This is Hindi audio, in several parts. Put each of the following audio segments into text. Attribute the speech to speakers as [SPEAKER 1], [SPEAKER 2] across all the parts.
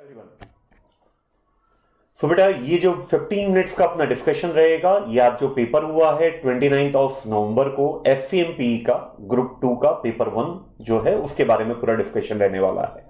[SPEAKER 1] एवरीवन। सो बेटा ये जो 15 मिनट्स का अपना डिस्कशन रहेगा, ये आज जो पेपर हुआ है 29 नवंबर को SCMPE का ग्रुप 2 का पेपर 1 जो है उसके बारे में पूरा डिस्कशन रहने वाला है।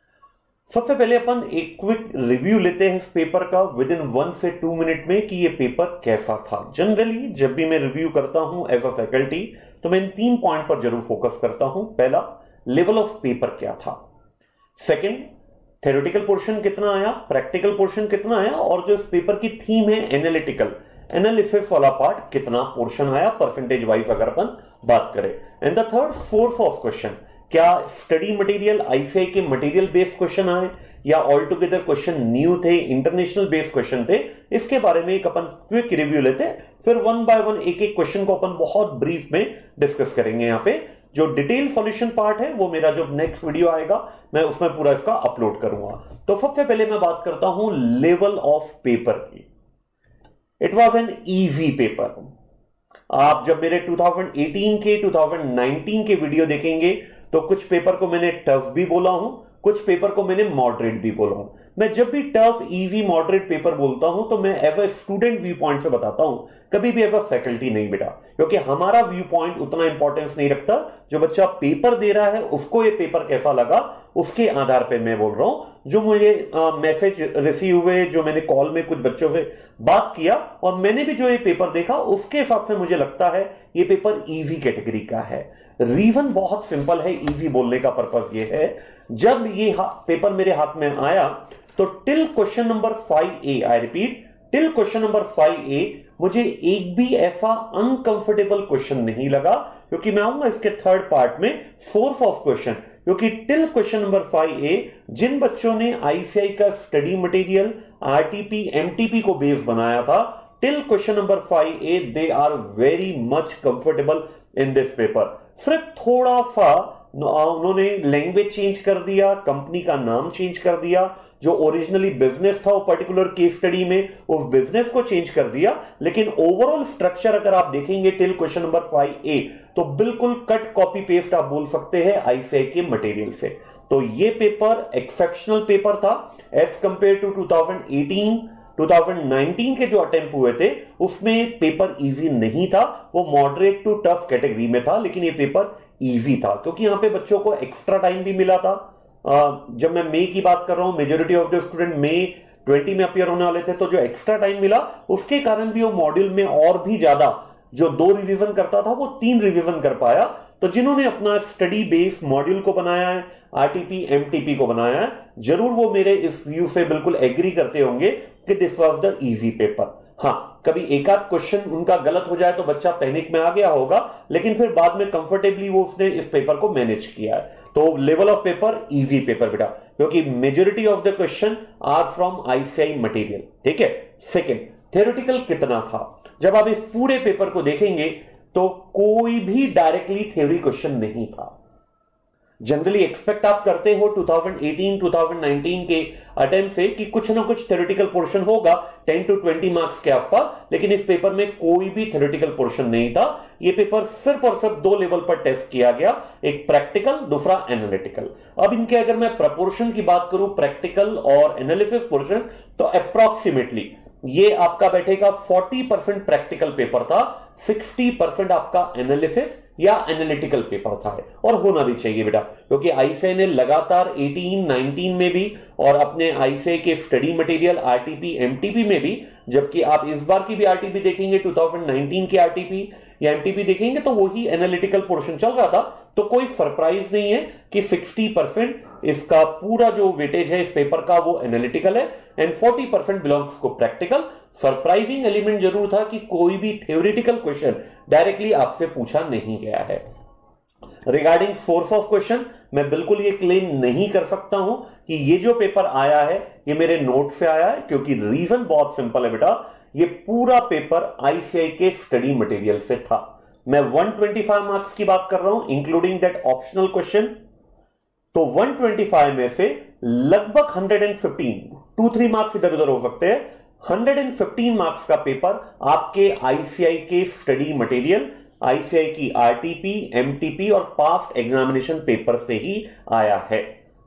[SPEAKER 1] सबसे पहले अपन एक क्विक रिव्यू लेते हैं इस पेपर का विद इन 1 से 2 मिनट में कि ये पेपर कैसा था। जनरली जब भी मैं रिव्यू करता हूं एज अ फैकल्टी तो मैं इन 3 पॉइंट पर जरूर फोकस करता हूं। पहला, लेवल ऑफ पेपर क्या था। सेकंड, थ्योरेटिकल पोर्शन कितना आया, प्रैक्टिकल पोर्शन कितना आया, और जो इस पेपर की थीम है एनालिटिकल एनालिसिस वाला पार्ट कितना पोर्शन आया परसेंटेज वाइज अगर अपन बात करें। And the third, source of question, क्या स्टडी मटेरियल ICAI के मटेरियल बेस्ड क्वेश्चन आए या ऑल टुगेदर क्वेश्चन न्यू थे, इंटरनेशनल बेस्ड क्वेश्चन थे, इसके बारे में एक अपन क्विक रिव्यू लेते हैं। फिर 1 बाय 1 एक एक क्वेश्चन को अपन बहुत ब्रीफ में डिस्कस करेंगे। यहां पे जो डिटेल सॉल्यूशन पार्ट है वो मेरा जो नेक्स्ट वीडियो आएगा मैं उसमें पूरा इसका अपलोड करूंगा। तो सबसे पहले मैं बात करता हूं लेवल ऑफ पेपर की। It was an easy paper. आप जब मेरे 2018 के 2019 के वीडियो देखेंगे तो कुछ पेपर को मैंने टफ भी बोला हूं, कुछ पेपर को मैंने मॉडरेट भी बोला हूं। मैं जब भी टफ, इजी, मॉडरेट पेपर बोलता हूं तो मैं as a student viewpoint से बताता हूं, कभी भी एज अ फैकल्टी नहीं बेटा, क्योंकि हमारा व्यू पॉइंट उतना इंपॉर्टेंस नहीं रखता। जो बच्चा पेपर दे रहा है उसको ये पेपर कैसा लगा उसके आधार पे मैं बोल रहा हूं। जो मुझे मैसेज रिसीव हुए, जो मैंने कॉल में कुछ बच्चों से बात किया और मैंने भी जो ये पेपर देखा उसके हिसाब से मुझे लगता है ये पेपर इजी कैटेगरी का है। रीजन बहुत सिंपल है इजी बोलने का पर्पस ये है, जब ये पेपर मेरे हाथ में आया तो till question number 5A, I repeat till question number 5A मुझे एक भी ऐसा अनकंफर्टेबल क्वेश्चन नहीं लगा, क्योंकि मैं आऊंगा इसके थर्ड पार्ट में सोर्स ऑफ क्वेश्चन। क्योंकि टिल क्वेश्चन नंबर 5A जिन बच्चों ने ICAI का स्टडी मटेरियल RTP MTP को बेस बनाया था, till question number 5A they are very much comfortable in this paper. सिर्फ थोड़ा सा उन्होंने लैंग्वेज चेंज कर दिया, कंपनी का नाम चेंज कर दिया, जो ओरिजिनली बिजनेस था वो पर्टिकुलर केस स्टडी में उस बिजनेस को चेंज कर दिया, लेकिन ओवरऑल स्ट्रक्चर अगर आप देखेंगे टिल क्वेश्चन नंबर 5A तो बिल्कुल कट कॉपी पेस्ट आप बोल सकते हैं ICAI के मटेरियल से। तो ये पेपर एक्सेप्शनल पेपर था एज कंपेयर टू 2019 के जो अटेम्प्ट हुए थे उसमें पेपर इजी नहीं था, वो मॉडरेट टू टफ कैटेगरी में था, लेकिन ये पेपर इजी था क्योंकि यहां पे बच्चों को एक्स्ट्रा टाइम भी मिला था। जब मैं मई की बात कर रहा हूं, मेजोरिटी ऑफ द स्टूडेंट मई 20 में अपियर होने वाले थे, तो जो एक्स्ट्रा टाइम मिला उसके कारण भी वो मॉड्यूल में और भी ज्यादा जो 2 रिवीजन करता था वो 3 रिवीजन कर पाया। तो जिन्होंने अपना स्टडी बेस मॉड्यूल को बनाया है, RTP MTP को बनाया है, जरूर वो मेरे इस व्यू से बिल्कुल एग्री करते होंगे कि this was the easy paper. हाँ, कभी एक आध क्वेश्चन उनका गलत हो जाए तो बच्चा पैनिक में आ गया होगा, लेकिन फिर बाद में कंफर्टेबली वो उसने इस पेपर को मैनेज किया है। तो level of paper easy paper बेटा, क्योंकि majority of the question are from ICAI मटेरियल। ठीक है। सेकेंड, थ्योरेटिकल कितना था। जब आप इस पूरे पेपर को देखेंगे तो कोई भी डायरेक्टली थ्योरी क्वेश्चन नहीं था। जनरली एक्सपेक्ट आप करते हो 2018-2019 के अटेम्प्ट से कि कुछ ना कुछ थ्योरेटिकल पोर्शन होगा 10 to 20 मार्क्स के आसपास, लेकिन इस पेपर में कोई भी थ्योरेटिकल पोर्शन नहीं था। यह पेपर सिर्फ और सिर्फ 2 लेवल पर टेस्ट किया गया, एक प्रैक्टिकल, दूसरा एनालिटिकल। अब इनके अगर मैं प्रपोर्शन की बात करूं, प्रैक्टिकल और एनालिसिस पोर्शन, तो अप्रोक्सीमेटली ये आपका बैठेगा 40% प्रैक्टिकल पेपर था, 60% आपका एनालिसिस या एनालिटिकल पेपर था। और होना भी चाहिए बेटा, क्योंकि ICAI ने लगातार 18-19 में भी और अपने ICAI के स्टडी मटेरियल RTP MTP में भी, जबकि आप इस बार की भी RTP देखेंगे 2019 की RTP या MTP देखेंगे तो वही एनालिटिकल पोर्शन चल रहा था। तो कोई सरप्राइज नहीं है कि 60% इसका पूरा जो वेटेज है इस पेपर का वो एनालिटिकल है and 40% belongs to practical. Surprising element जरूर था कि कोई भी थ्योरेटिकल क्वेश्चन डायरेक्टली आपसे पूछा नहीं गया है। रिगार्डिंग सोर्स ऑफ क्वेश्चन, मैं बिल्कुल ये क्लेम नहीं कर सकता हूं कि ये जो पेपर आया है ये मेरे नोट से आया है, क्योंकि रीजन बहुत सिंपल है बेटा, ये पूरा पेपर ICAI के स्टडी मटेरियल से था। मैं 125 मार्क्स की बात कर रहा हूं इंक्लूडिंग दैट ऑप्शनल क्वेश्चन। तो 125 में से लगभग 115, 2-3 मार्क्स इधर उधर हो सकते हैं, 115 मार्क्स का पेपर आपके ICAI के स्टडी मटेरियल, ICAI की RTP MTP और पास्ट एग्जामिनेशन पेपर से ही आया है।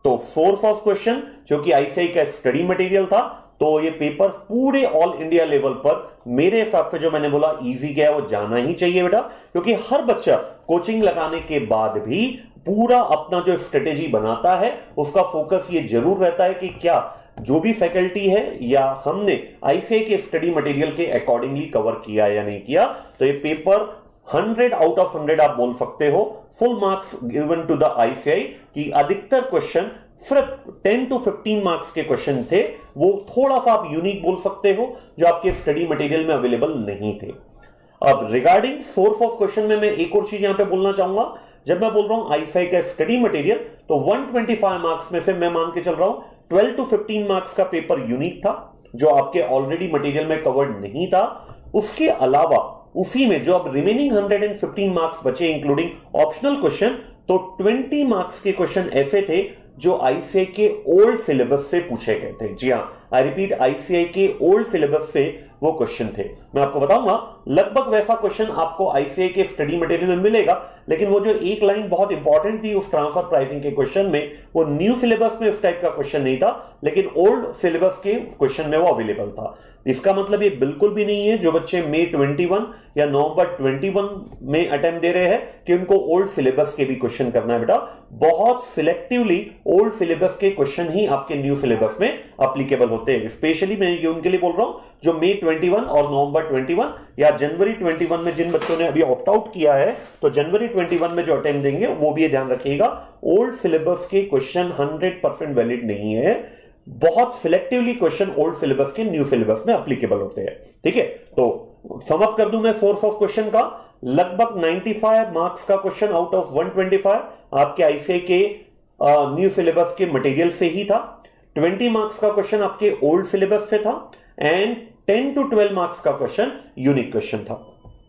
[SPEAKER 1] तो सोर्स ऑफ क्वेश्चन जो कि आईसीआई का स्टडी मटेरियल था, तो ये पेपर पूरे ऑल इंडिया लेवल पर मेरे हिसाब से जो मैंने बोला इजी गया, वो जाना ही चाहिए बेटा, क्योंकि हर बच्चा कोचिंग लगाने के बाद भी पूरा अपना जो स्ट्रेटेजी बनाता है उसका फोकस ये जरूर रहता है कि क्या जो भी फैकल्टी है या हमने आईसीआई के स्टडी मटेरियल के अकॉर्डिंगली कवर किया या नहीं किया। तो ये पेपर 100 आउट ऑफ 100 आप बोल सकते हो, full marks given to the ICAI, की अधिकतर क्वेश्चन सिर्फ 10 to 15 मार्क्स के क्वेश्चन थे, वो थोड़ा सा आप यूनिक बोल सकते हो जो आपके स्टडी मटेरियल में अवेलेबल नहीं थे। अब रिगार्डिंग सोर्स ऑफ क्वेश्चन में मैं एक और चीज यहां पे बोलना चाहूंगा। जब मैं बोल रहा हूं आईसीआई का स्टडी मटेरियल, तो 125 मार्क्स में से मैं मान के चल रहा हूं 12 to 15 मार्क्स का पेपर यूनिक था जो आपके ऑलरेडी मटेरियल में कवर्ड नहीं था। उसके अलावा उसी में जो अब रिमेनिंग 115 मार्क्स बचे इंक्लूडिंग ऑप्शनल क्वेश्चन, तो 20 मार्क्स के क्वेश्चन ऐसे थे जो आईसीआई के ओल्ड सिलेबस से पूछे गए थे। जी हां, आई रिपीट, आईसीआई के ओल्ड सिलेबस से वो क्वेश्चन थे। मैं आपको बताऊंगा लगभग वैसा क्वेश्चन आपको आईसीआई के स्टडी मटेरियल में मिलेगा, लेकिन वो जो एक लाइन बहुत इंपॉर्टेंट थी उस ट्रांसफर प्राइसिंग के क्वेश्चन में, वो न्यू सिलेबस में उस टाइप का क्वेश्चन नहीं था, लेकिन ओल्ड सिलेबस के क्वेश्चन में वो अवेलेबल था। इसका मतलब ये बिल्कुल भी नहीं है जो बच्चे मई 21 या नवंबर 21 में अटेम्प्ट दे रहे हैं कि उनको ओल्ड सिलेबस के भी क्वेश्चन करना है बेटा। बहुत सिलेक्टिवली ओल्ड सिलेबस के क्वेश्चन ही आपके न्यू सिलेबस में अप्लीकेबल होते हैं। स्पेशली मैं ये उनके लिए बोल रहा हूं जो मई 21 और नवंबर 21 या जनवरी 21 में जिन बच्चों ने अभी ऑप्ट आउट किया है, तो जनवरी 21 में जो अटेम्प्ट देंगे वो भी ध्यान रखिएगा, ओल्ड सिलेबस के क्वेश्चन 100% वैलिड नहीं है। बहुत सिलेक्टिवली क्वेश्चन ओल्ड सिलेबस के न्यू सिलेबस में अप्लीकेबल होते हैं। ठीक है, तो सम अप कर दूं मैं सोर्स ऑफ क्वेश्चन का, लगभग 95 मार्क्स का क्वेश्चन आउट ऑफ 125 आपके आईसीआई के न्यू सिलेबस के मटेरियल से ही था। 20 मार्क्स का क्वेश्चन आपके ओल्ड सिलेबस से था एंड 10 to 12 मार्क्स का क्वेश्चन यूनिक क्वेश्चन था।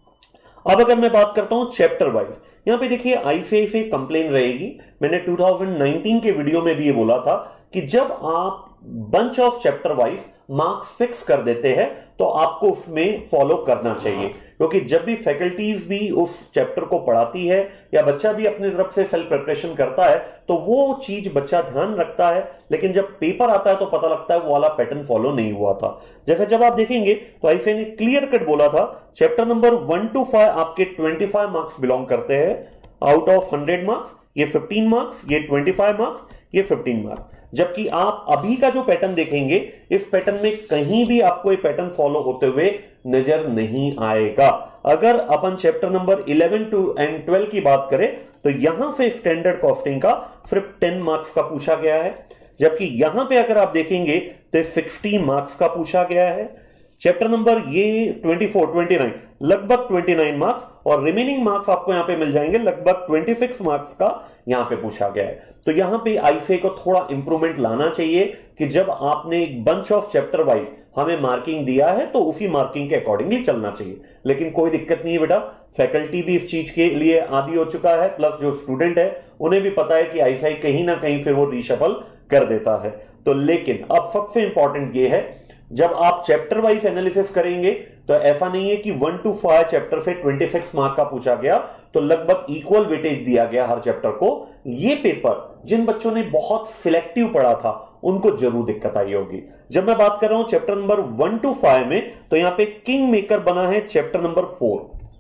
[SPEAKER 1] अब अगर मैं बात करता हूं चैप्टर वाइज, यहां पे देखिए आईसीआई से कंप्लेन रहेगी। मैंने 2019 के वीडियो में भी ये बोला था कि जब आप bunch of chapter wise marks fix कर देते हैं तो आपको उसमें फॉलो करना चाहिए, क्योंकि जब भी फैकल्टीज भी उस चैप्टर को पढ़ाती है या बच्चा भी अपनी तरफ से सेल्फ प्रिपरेशन करता है तो वो चीज बच्चा ध्यान रखता है, लेकिन जब पेपर आता है तो पता लगता है वो वाला पैटर्न फॉलो नहीं हुआ था। जैसे जब आप देखेंगे तो आईसीआई ने क्लियर कट बोला था चैप्टर नंबर 1 to 5 आपके 25 मार्क्स बिलोंग करते हैं आउट ऑफ 100 मार्क्स, ये 15 मार्क्स, ये 25 मार्क्स, ये 15 मार्क्स। जबकि आप अभी का जो पैटर्न देखेंगे इस पैटर्न में कहीं भी आपको ये पैटर्न फॉलो होते हुए नजर नहीं आएगा। अगर अपन चैप्टर नंबर 11 to 12 की बात करें तो यहां से स्टैंडर्ड कॉस्टिंग का सिर्फ 10 मार्क्स का पूछा गया है, जबकि यहां पे अगर आप देखेंगे तो 60 मार्क्स का पूछा गया है। चैप्टर नंबर ये 24, 29 लगभग 29 मार्क्स और रिमेनिंग मार्क्स आपको यहां पे मिल जाएंगे लगभग 26 मार्क्स का यहां पे पूछा गया है। तो यहां पे आईसीआई को थोड़ा इंप्रूवमेंट लाना चाहिए कि जब आपने एक बंच ऑफ चैप्टर वाइज हमें मार्किंग दिया है तो उसी मार्किंग के अकॉर्डिंगली चलना चाहिए। लेकिन कोई दिक्कत नहीं है बेटा, फैकल्टी भी इस चीज के लिए आदी हो चुका है, प्लस जो स्टूडेंट है उन्हें भी पता है कि आईसीआई कहीं ना कहीं फिर वो रीशफल कर देता है। तो लेकिन अब सबसे इंपॉर्टेंट ये है जब आप चैप्टर वाइज एनालिसिस करेंगे तो ऐसा नहीं है कि 1 to 5 चैप्टर से 26 मार्क का पूछा गया तो लगभग इक्वल वेटेज दिया गया हर चैप्टर को। ये पेपर जिन बच्चों ने बहुत सिलेक्टिव पढ़ा था उनको जरूर दिक्कत आई होगी। जब मैं बात कर रहा हूं चैप्टर नंबर 1 to 5 में, तो यहां पे किंग मेकर बना है चैप्टर नंबर 4।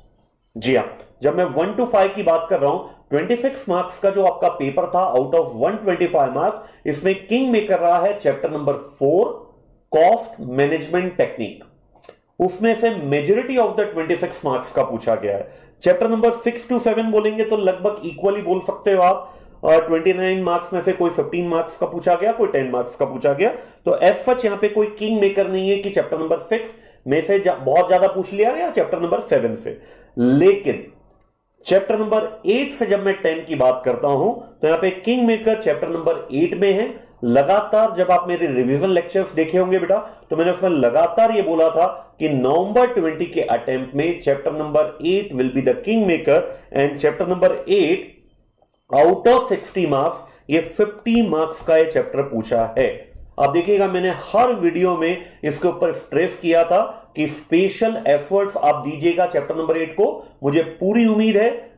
[SPEAKER 1] जी हां, जब मैं 1 to 5 की बात कर रहा हूं 26 मार्क्स का जो आपका पेपर था आउट ऑफ 125 मार्क्स, इसमें किंग मेकर रहा है chapter number 4 cost management technique. उसमें से मेजॉरिटी ऑफ द 26 मार्क्स का पूछा गया है। चैप्टर नंबर 6 to 7 बोलेंगे तो लगभग इक्वली बोल सकते हो आप, 29 मार्क्स में से कोई 15 मार्क्स का पूछा गया, कोई 10 मार्क्स का पूछा गया। तो एज सच यहां पे कोई किंग मेकर नहीं है कि चैप्टर नंबर 6 में से बहुत ज्यादा पूछ लिया या चैप्टर नंबर 7 से। लेकिन चैप्टर नंबर 8 से जब मैं 10 की बात करता हूं तो यहां पे किंग मेकर चैप्टर नंबर 8 में है। लगातार जब आप मेरे रिवीजन लेक्चर्स देखे होंगे बेटा तो मैंने उसमें लगातार ये बोला था कि नवंबर 20 के अटेम्प्ट में chapter number 8 will be the king maker and chapter number 8 out of 60 marks ये 50 मार्क्स का ये चैप्टर पूछा है। अब देखिएगा मैंने हर वीडियो में इसके ऊपर स्ट्रेस किया था कि स्पेशल एफर्ट्स आप दीजिएगा चैप्टर नंबर 8 को। मुझे पूरी उम्मीद है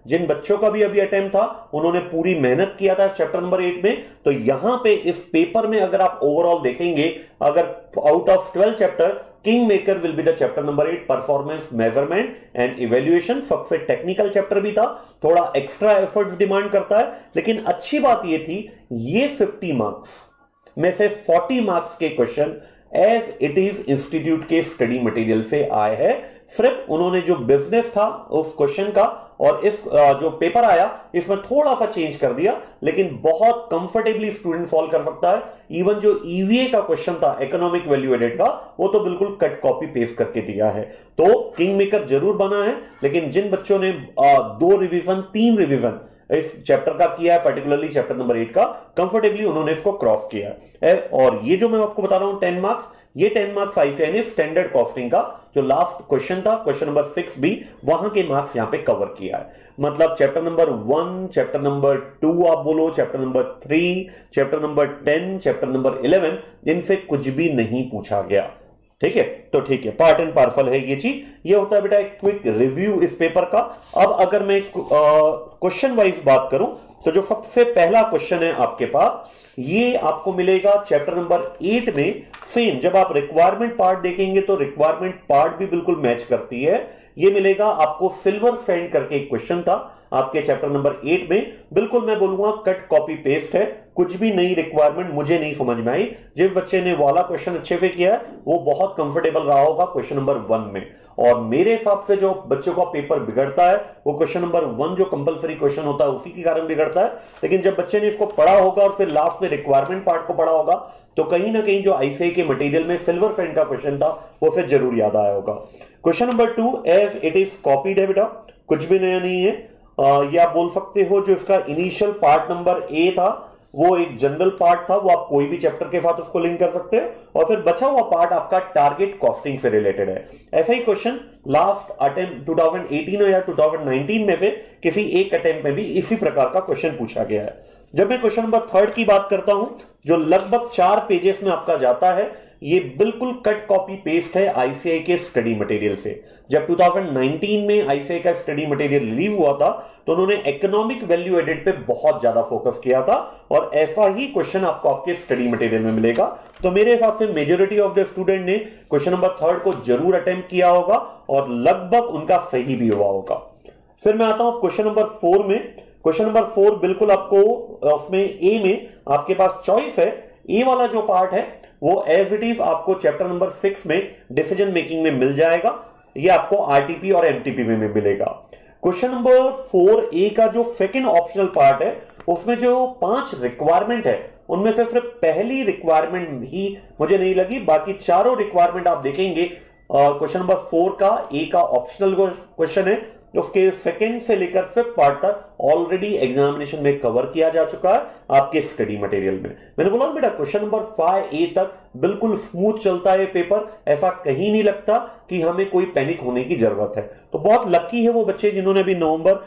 [SPEAKER 1] जिन बच्चों का भी अभी अटेम्प्ट था उन्होंने पूरी मेहनत किया था चैप्टर नंबर 8 में, तो यहां पे इस पेपर में अगर आप ओवरऑल देखेंगे, अगर out of 12 chapter, king maker will be the chapter number 8, performance measurement and evaluation. सबसे टेक्निकल चैप्टर भी था, थोड़ा एक्स्ट्रा एफर्ट्स डिमांड करता है, लेकिन अच्छी बात यह थी ये 50 मार्क्स में से 40 मार्क्स के question as it is institute के स्टडी मटेरियल से आए हैं। सिर्फ उन्होंने जो बिजनेस था उस क्वेश्चन का और इस जो पेपर आया इसमें थोड़ा सा चेंज कर दिया, लेकिन बहुत कंफर्टेबली स्टूडेंट सॉल्व कर सकता है। इवन जो ईवीए का क्वेश्चन था इकोनॉमिक वैल्यू एडेड का, वो तो बिल्कुल कट कॉपी पेस्ट करके दिया है। तो किंग मेकर जरूर बना है, लेकिन जिन बच्चों ने 2 रिवीजन 3 रिवीजन इस चैप्टर का किया है, पर्टिकुलरली चैप्टर नंबर 8 का, कंफर्टेबली उन्होंने इसको क्रॉस किया है। और ये जो मैं आपको बता रहा हूं 10 मार्क्स, ये 10 मार्क्स आईसीएआई स्टैंडर्ड कॉस्टिंग का जो लास्ट क्वेश्चन था, क्वेश्चन नंबर 6 भी, वहां के मार्क्स यहां पे कवर किया है। मतलब चैप्टर नंबर 1, चैप्टर नंबर 2 आप बोलो, chapter number 3, chapter number 10, chapter number 11, इनसे कुछ भी नहीं पूछा गया। ठीक है, तो ठीक है, पार्ट एंड पार्सल है ये चीज। ये होता है बेटा एक क्विक रिव्यू इस पेपर का। अब अगर मैं क्वेश्चन वाइज बात करूं तो जो सबसे पहला क्वेश्चन है आपके पास, ये आपको मिलेगा चैप्टर नंबर 8 में। सेम जब आप रिक्वायरमेंट पार्ट देखेंगे तो रिक्वायरमेंट पार्ट भी बिल्कुल मैच करती है। ये मिलेगा आपको सिल्वर सैंड करके एक क्वेश्चन था आपके चैप्टर नंबर 8 में। बिल्कुल मैं बोलूंगा कट कॉपी पेस्ट है, कुछ भी नई रिक्वायरमेंट मुझे नहीं समझ में आई। जिस बच्चे ने वाला क्वेश्चन अच्छे से किया है वो बहुत कंफर्टेबल रहा होगा क्वेश्चन नंबर 1 में। और मेरे हिसाब से जो बच्चों का पेपर बिगड़ता है वो क्वेश्चन नंबर 1 जो कंपलसरी क्वेश्चन होता है उसी के कारण बिगड़ता है। लेकिन जब बच्चे ने इसको पढ़ा होगा और फिर लास्ट में रिक्वायरमेंट पार्ट को पढ़ा होगा तो कहीं ना कहीं जो आईसीआई के मटेरियल में सिल्वर सैंड का क्वेश्चन था वो फिर जरूर याद आया होगा। Question number 2 as it is copied है बेटा, कुछ भी नया नहीं है। ये आप बोल सकते हो जो इसका इनिशियल पार्ट नंबर ए था वो एक जनरल पार्ट था, वो आप कोई भी चैप्टर के साथ उसको लिंक कर सकते हैं, और फिर बचा हुआ पार्ट आपका टारगेट कॉस्टिंग से रिलेटेड है। ऐसा ही क्वेश्चन लास्ट अटेम्प्ट 2018 या 2019 में से किसी एक अटेम्प्ट में भी इसी प्रकार का क्वेश्चन पूछा गया है। जब मैं क्वेश्चन नंबर 3 की बात करता हूं जो लगभग 4 पेजेस में आपका जाता है, ये बिल्कुल कट कॉपी पेस्ट है आईसीआई के स्टडी मटेरियल से। जब 2019 में आईसीआई का स्टडी मटेरियल रिलीव हुआ था तो उन्होंने इकोनॉमिक वैल्यू एडेड पे बहुत ज्यादा फोकस किया था, और ऐसा ही क्वेश्चन आपको आपके स्टडी मटेरियल में मिलेगा। तो मेरे हिसाब से मेजॉरिटी ऑफ द स्टूडेंट ने क्वेश्चन नंबर 3 को जरूर अटेम्प्ट किया होगा और लगभग उनका सही भी हुआ होगा। फिर मैं आता हूं क्वेश्चन नंबर 4 में। क्वेश्चन नंबर 4 बिल्कुल आपको उसमें ए में आपके पास चॉइस है। ए वाला जो पार्ट है वो एज इट इज आपको चैप्टर नंबर 6 में डिसीजन मेकिंग में मिल जाएगा। ये आपको आरटीपी और एमटीपी में मिलेगा। क्वेश्चन नंबर 4 ए का जो सेकंड ऑप्शनल पार्ट है उसमें जो 5 रिक्वायरमेंट है उनमें से सिर्फ पहली रिक्वायरमेंट ही मुझे नहीं लगी, बाकी चारों रिक्वायरमेंट आप देखेंगे क्वेश्चन नंबर 4 का ए का ऑप्शनल क्वेश्चन है, उसके सेकंड से लेकर 5th पार्ट तक ऑलरेडी एग्जामिनेशन में कवर किया जा चुका है आपके स्टडी मटेरियल में। मैंने बोला बेटा क्वेश्चन नंबर 5A तक बिल्कुल स्मूथ चलता है पेपर, ऐसा कहीं नहीं लगता कि हमें कोई पैनिक होने की जरूरत है। तो बहुत लकी है वो बच्चे जिन्होंने भी नवंबर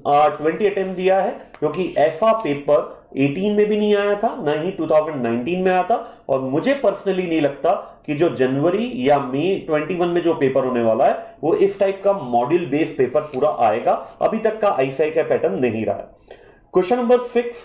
[SPEAKER 1] 20 अटेम्प्ट दिया है, क्योंकि ऐसा पेपर 18 में भी नहीं आया था, ना ही 2019 में आया था, और मुझे पर्सनली नहीं लगता कि जो जनवरी या मई 21 में जो पेपर होने वाला है वो इस टाइप का मॉड्यूल बेस्ड पेपर पूरा आएगा। अभी तक का आईसीआई का पैटर्न नहीं रहा है। क्वेश्चन नंबर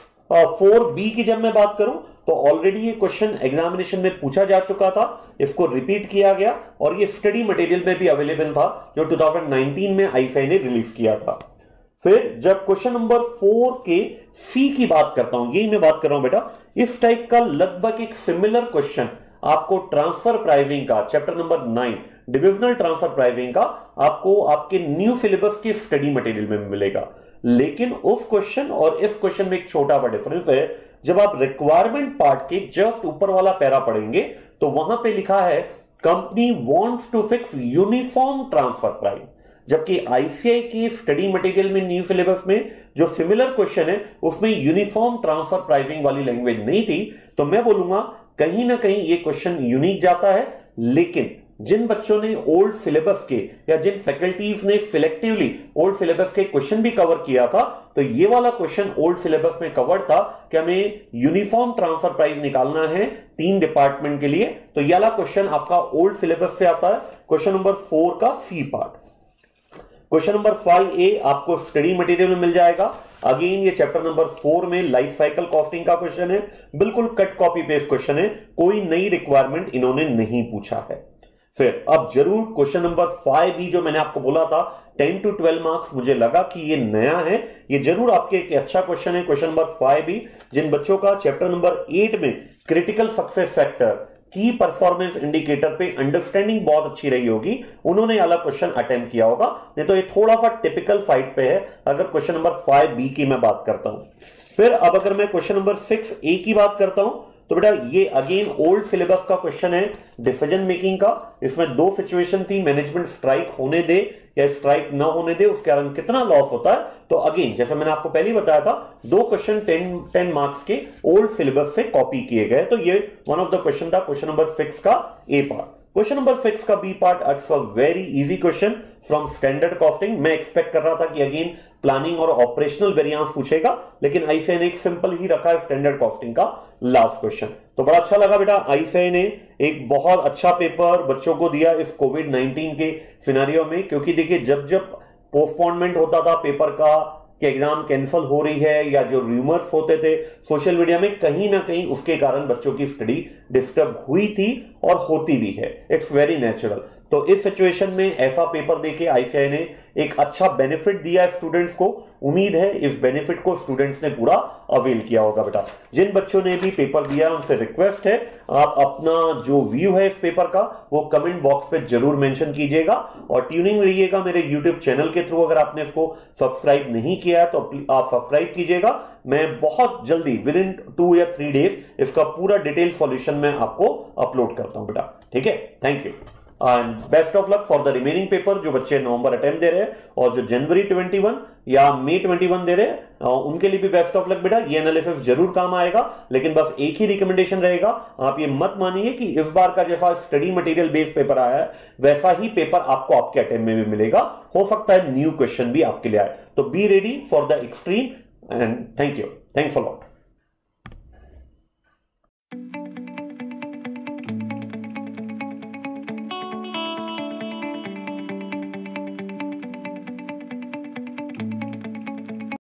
[SPEAKER 1] 4B की जब मैं बात करूं तो ऑलरेडी ये क्वेश्चन एग्जामिनेशन में पूछा जा चुका था, इसको रिपीट किया गया और ये स्टडी मटेरियल में भी अवेलेबल था जो 2019 में आईसीआई ने रिलीज किया था। फिर जब क्वेश्चन नंबर 4 के सी की बात करता हूं, यही मैं बात कर रहा हूं बेटा, इस टाइप का लगभग एक सिमिलर क्वेश्चन आपको ट्रांसफर प्राइसिंग का chapter number 9 divisional transfer pricing का आपको आपके न्यू सिलेबस के स्टडी मटेरियल में मिलेगा। लेकिन उस क्वेश्चन और इस क्वेश्चन में एक छोटा सा डिफरेंस है। जब आप रिक्वायरमेंट पार्ट के जस्ट ऊपर वाला पैरा पढ़ेंगे तो वहां पे लिखा है company wants to fix uniform transfer price, जबकि आईसीआई की स्टडी मटेरियल में न्यू सिलेबस में जो सिमिलर क्वेश्चन है उसमें यूनिफॉर्म ट्रांसफर प्राइसिंग वाली लैंग्वेज नहीं थी। तो मैं बोलूंगा कहीं ना कहीं ये क्वेश्चन यूनिक जाता है। लेकिन जिन बच्चों ने ओल्ड सिलेबस के या जिन फैकल्टीज ने सिलेक्टिवली ओल्ड सिलेबस के क्वेश्चन भी कवर किया था, तो ये वाला क्वेश्चन ओल्ड सिलेबस में कवर था कि हमें यूनिफॉर्म ट्रांसफर प्राइस निकालना है 3 डिपार्टमेंट के लिए। तो ये वाला क्वेश्चन आपका ओल्ड सिलेबस से आता है, क्वेश्चन नंबर 4 का C part. Question number 5A आपको स्टडी मटेरियल में मिल जाएगा। अगेन ये चैप्टर नंबर 4 में लाइफ साइकिल कॉस्टिंग का क्वेश्चन है, बिल्कुल कट कॉपी पेस्ट क्वेश्चन है, कोई नई रिक्वायरमेंट इन्होंने नहीं पूछा है। फिर अब जरूर क्वेश्चन नंबर 5B जो मैंने आपको बोला था 10 to 12 मार्क्स, मुझे लगा कि ये नया है, ये जरूर आपके एक अच्छा क्वेश्चन है। क्वेश्चन नंबर 5B जिन बच्चों का चैप्टर नंबर 8 में क्रिटिकल सक्सेस फैक्टर की परफॉर्मेंस इंडिकेटर पे अंडरस्टैंडिंग बहुत अच्छी रही होगी, उन्होंने अलग क्वेश्चन अटेम्प्ट किया होगा, नहीं तो ये थोड़ा सा टिपिकल फाइट पे है अगर क्वेश्चन नंबर 5B की मैं बात करता हूं। फिर अब अगर मैं क्वेश्चन नंबर 6A की बात करता हूं तो बेटा ये अगेन ओल्ड सिलेबस का क्वेश्चन है डिसीजन मेकिंग का। इसमें दो सिचुएशन थी, मैनेजमेंट स्ट्राइक होने दे या स्ट्राइक ना होने दे, उसके कारण कितना लॉस होता है। तो अगेन जैसे मैंने आपको पहले बताया था, दो क्वेश्चन 10 मार्क्स के ओल्ड सिलेबस से कॉपी किए गए, तो ये वन ऑफ द क्वेश्चन था क्वेश्चन नंबर 6 का ए पार्ट। क्वेश्चन नंबर 6 का B part, it's a very easy question from standard costing. मैं एक्सपेक्ट कर रहा था कि अगेन प्लानिंग और ऑपरेशनल वेरिएंस पूछेगा, लेकिन आईसीआई ने एक सिंपल ही रखा है स्टैंडर्ड कॉस्टिंग का लास्ट क्वेश्चन। तो बड़ा अच्छा लगा बेटा, आईसीआई ने एक बहुत अच्छा पेपर बच्चों को दिया इस कोविड-19 के सिनेरियो में, क्योंकि देखिए जब जब पोस्टपोनमेंट होता था पेपर का कि एग्जाम कैंसिल हो रही है या जो रूमर्स होते थे सोशल मीडिया में, कहीं ना कहीं उसके कारण बच्चों की स्टडी डिस्टर्ब हुई थी और होती भी है, इट्स वेरी नेचुरल। तो इस सिचुएशन में ऐसा पेपर देके आईसीआई ने एक अच्छा बेनिफिट दिया है स्टूडेंट्स को। उम्मीद है इस बेनिफिट को स्टूडेंट्स ने पूरा अवेल किया होगा बेटा। जिन बच्चों ने भी पेपर दिया उनसे रिक्वेस्ट है, आप अपना जो व्यू है इस पेपर का वो कमेंट बॉक्स पे जरूर मेंशन कीजिएगा और ट्यूनिंग रहिएगा मेरे यूट्यूब चैनल के थ्रू। अगर आपने इसको सब्सक्राइब नहीं किया है तो आप सब्सक्राइब कीजिएगा। मैं बहुत जल्दी विद इन 2 या 3 डेज इसका पूरा डिटेल सॉल्यूशन में आपको अपलोड करता हूं बेटा, ठीक है। Thank you and best of luck for the remaining paper. जो बच्चे नवंबर अटेम्प्ट दे रहे हैं और जो जनवरी 21 या मई 21 दे रहे हैं उनके लिए भी बेस्ट ऑफ लक बेटा। ये एनालिसिस जरूर काम आएगा, लेकिन बस एक ही रिकमेंडेशन रहेगा, आप ये मत मानिए कि इस बार का जैसा स्टडी मटेरियल बेस्ड पेपर आया है वैसा ही पेपर आपको आपके अटेम्प्ट में भी मिलेगा। हो सकता है न्यू क्वेश्चन भी आपके लिए आए, तो be ready for the extreme and thank you, thanks a lot.